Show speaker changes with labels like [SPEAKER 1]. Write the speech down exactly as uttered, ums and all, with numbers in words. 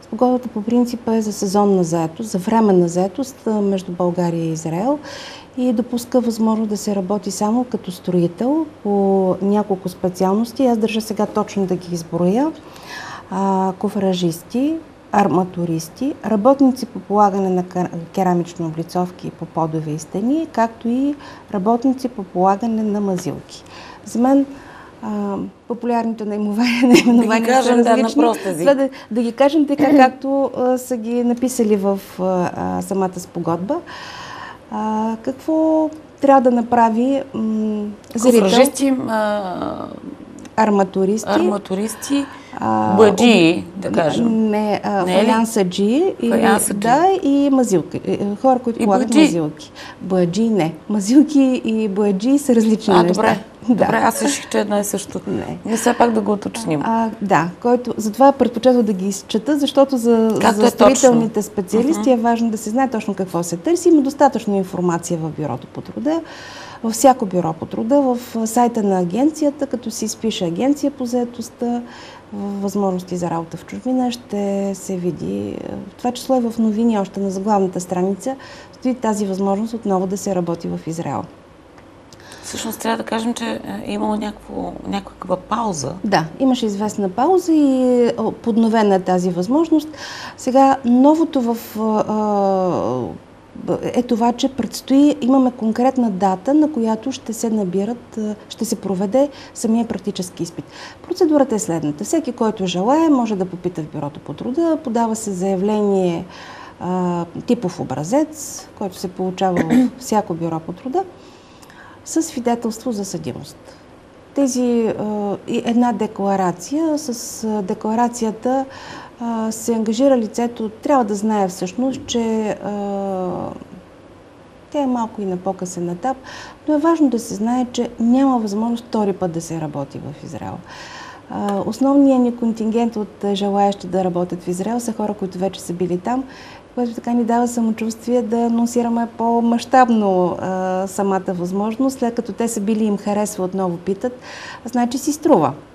[SPEAKER 1] Спогодбата по принцип е за сезонна заетост, за временна заетост между България и Израел и допуска възможност да се работи само като строител по няколко специалности. Аз държа сега точно да ги изброя. Кофражисти, арматуристи, работници по полагане на керамични облицовки по подове и стени, както и работници по полагане на мазилки. За мен а, популярните наименования
[SPEAKER 2] да
[SPEAKER 1] са различни.
[SPEAKER 2] Да, на прост език.
[SPEAKER 1] Да, да ги кажем така, както а, са ги написали в а, самата спогодба. А, какво трябва да направи м, зрител?
[SPEAKER 2] Кофражисти, а...
[SPEAKER 1] арматуристи,
[SPEAKER 2] арматуристи баджии, да кажем.
[SPEAKER 1] Не, фаянсаджии и, да, и мазилки. Хора, които полагат мазилки. Баджии не. Мазилки и баджии са различни
[SPEAKER 2] а,
[SPEAKER 1] неща.
[SPEAKER 2] Добре,
[SPEAKER 1] да.
[SPEAKER 2] добре, аз реших, че едно и също.
[SPEAKER 1] Не.
[SPEAKER 2] Не все пак да го уточним.
[SPEAKER 1] А, да, който, затова предпочитам да ги изчета, защото за, за строителните е специалисти uh-huh. е важно да се знае точно какво се търси. Има достатъчно информация в бюрото по труда. Във всяко бюро по труда, в сайта на агенцията, като се изпише агенция по заетостта, възможности за работа в чужбина, ще се види. В това число е в новини, още на заглавната страница, стои тази възможност отново да се работи в Израел.
[SPEAKER 2] Всъщност трябва да кажем, че е имало някакво, някаква пауза.
[SPEAKER 1] Да, имаше известна пауза и подновена е тази възможност. Сега новото в е това, че предстои, имаме конкретна дата, на която ще се набират, ще се проведе самия практически изпит. Процедурата е следната. Всеки, който желае, може да попита в бюрото по труда, подава се заявление а, типов образец, който се получава в всяко бюро по труда, с свидетелство за съдимост. Тези, а, една декларация, с а, декларацията се ангажира лицето, трябва да знае всъщност, че а, тя е малко и на по-късен етап, но е важно да се знае, че няма възможност втори път да се работи в Израел. А, основният ни контингент от желаящи да работят в Израел са хора, които вече са били там, което така ни дава самочувствие да анонсираме по-мащабно самата възможност, след като те са били, им харесва, отново питат, значи си струва.